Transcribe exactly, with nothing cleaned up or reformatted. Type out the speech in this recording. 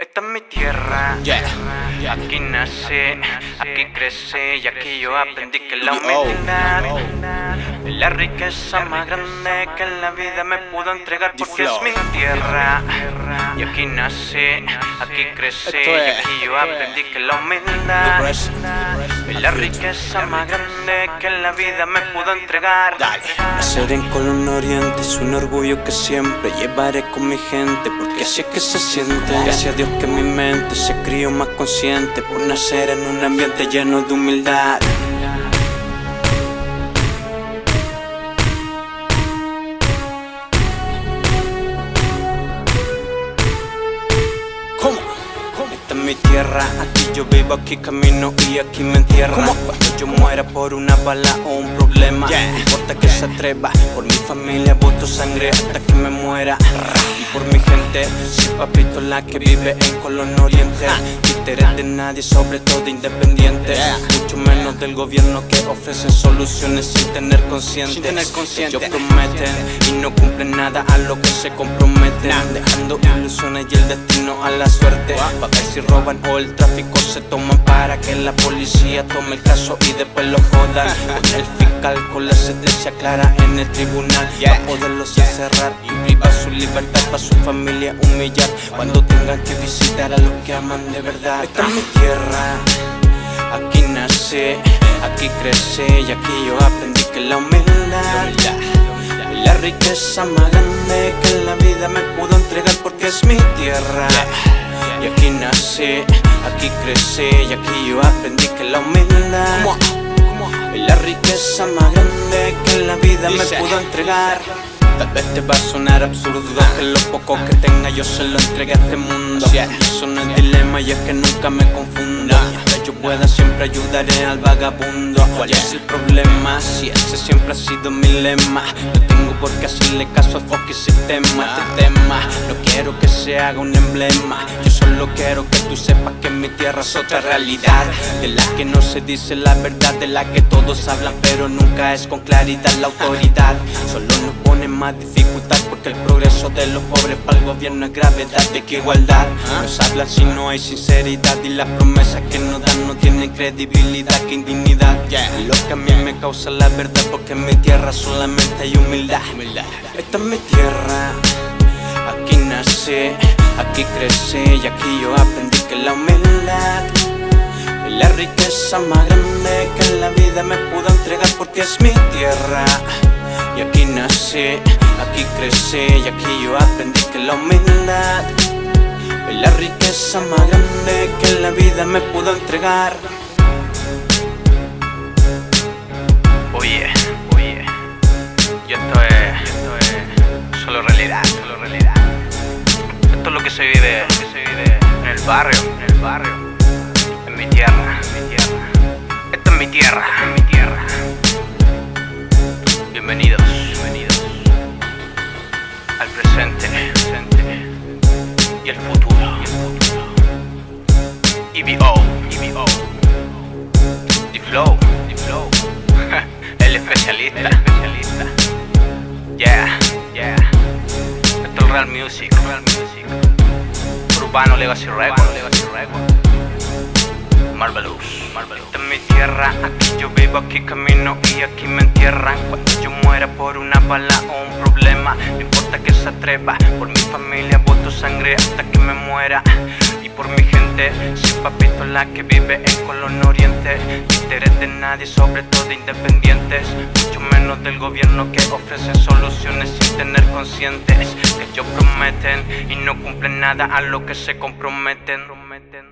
Esta es mi tierra, Yeah. aquí nací, aquí crecí y aquí yo aprendí que la humildad es la riqueza más grande que en la vida me pudo entregar, porque es mi tierra. Y aquí nací, aquí crecí y aquí yo aprendí que la humildad es la riqueza más grande que en la vida me pudo entregar. Nacer en Colón Oriente es un orgullo que siempre llevaré con mi gente, porque así es que se siente. Gracias a Dios que mi mente se crió más consciente por nacer en un ambiente lleno de humildad. ¿Cómo? Esta es mi tierra, aquí yo vivo, aquí camino y aquí me entierran. Cuando yo muera por una bala o un problema, yeah. No importa que se atreva, por mi familia boto sangre hasta que me muera. Y por mi gente, sí, papito, la que vive en Colón Oriente. Títeres de nadie, sobre todo independientes, yeah. Mucho menos del gobierno que ofrecen soluciones sin tener conscientes. Sin tener conscientes. Ellos prometen y no cumplen nada a lo que se comprometen, nah. Dejando ilusiones y el destino a la suerte. Pa' ver si roban o el tráfico se toman para que la policía tome el caso y después lo jodan. Con el fiscal con la sentencia clara en el tribunal, yeah. Pa' poderlos encerrar y privar su libertad, pa' su familia humillar cuando tengan que visitar a los que aman de verdad. Esta es mi tierra, aquí nací, aquí crecí y aquí yo aprendí que la humildad es la riqueza más grande que en la vida me pudo entregar, porque es mi tierra. Y aquí nací, aquí crecí y aquí yo aprendí que la humildad es la riqueza más grande que en la vida me pudo entregar. Tal vez te va a sonar absurdo que lo poco que tenga yo se lo entregue a este mundo. Eso no es dilema y es que nunca me confundo. Mientras yo pueda siempre ayudaré al vagabundo. ¿Cuál es el problema? Si ese siempre ha sido mi lema. No tengo por qué hacerle caso al fucking sistema. Este tema no quiero que se haga un emblema. Yo solo quiero que tú sepas que mi tierra es otra realidad, de la que no se dice la verdad, de la que todos hablan pero nunca es con claridad. La autoridad solo nos pone más dificultad, porque el progreso de los pobres para el gobierno es gravedad. De que igualdad nos hablan si no hay sinceridad, y las promesas que nos dan no tienen credibilidad. Que indignidad, yeah. Lo que a mí me causa la verdad, porque en mi tierra solamente hay humildad. Esta es mi tierra, aquí nací, aquí crecí y aquí yo aprendí que la humildad es la riqueza más grande que en la vida me pudo entregar, porque es mi tierra. Y aquí nací, aquí crecí y aquí yo aprendí que la humildad es la riqueza más grande que en la vida me pudo entregar. Oye, oye, y esto es, esto es solo realidad, solo realidad. Esto es lo que se vive, lo que se vive en el barrio, en el barrio, en mi tierra, en mi tierra. Esta es mi tierra, en mi tierra. Bienvenidos, bienvenidos al presente, presente y el futuro, y el futuro. E B O, E B O, The Flow, The Flow, el especialista, el especialista. Yeah, yeah. Esto es Real Music, Real Music. Urbano Legacy Record, Legacy Record. Marvelous, Marvelous. Esta es mi tierra, aquí yo vivo, aquí camino y aquí me entierran. Cuando yo muera por una bala o un problema, no importa que se atreva, por mi familia boto sangre hasta que me muera. Y por mi gente, sí, papito, la que vive en Colón Oriente. Títeres de nadie, sobre todo independientes, mucho menos del gobierno que ofrecen soluciones sin tener conscientes. Que ellos prometen y no cumplen nada a lo que se comprometen.